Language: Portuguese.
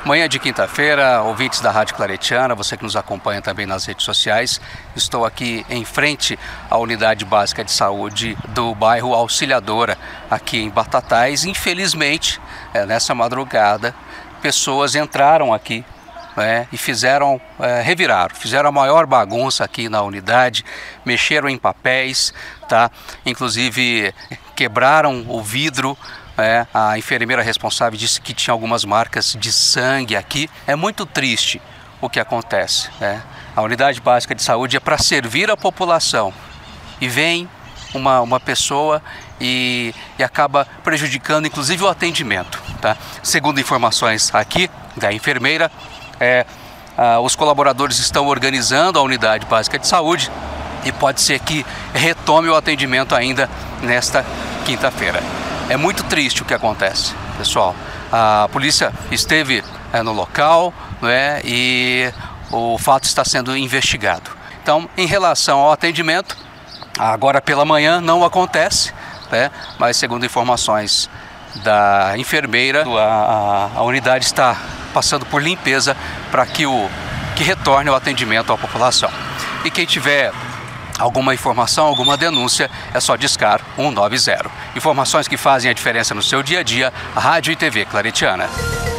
Manhã de quinta-feira, ouvintes da Rádio Claretiana, você que nos acompanha também nas redes sociais, estou aqui em frente à Unidade Básica de Saúde do bairro Auxiliadora, aqui em Batatais. Infelizmente, nessa madrugada, pessoas entraram aqui e fizeram a maior bagunça aqui na unidade, mexeram em papéis, tá? Inclusive quebraram o vidro. A enfermeira responsável disse que tinha algumas marcas de sangue aqui. É muito triste o que acontece. A unidade básica de saúde é para servir a população e vem uma pessoa e acaba prejudicando inclusive o atendimento, tá? Segundo informações aqui da enfermeira, os colaboradores estão organizando a unidade básica de saúde e pode ser que retome o atendimento ainda nesta quinta-feira. É muito triste o que acontece, pessoal. A polícia esteve no local, e o fato está sendo investigado. Então, em relação ao atendimento, agora pela manhã não acontece, mas segundo informações da enfermeira, a unidade está passando por limpeza para que retorne o atendimento à população. E quem tiver alguma informação, alguma denúncia, é só discar 190. Informações que fazem a diferença no seu dia a dia, Rádio e TV Claretiana.